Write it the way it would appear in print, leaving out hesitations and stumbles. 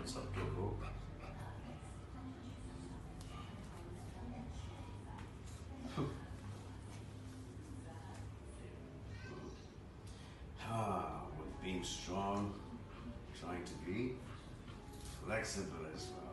सबके को with being strong, trying to be flexible as well.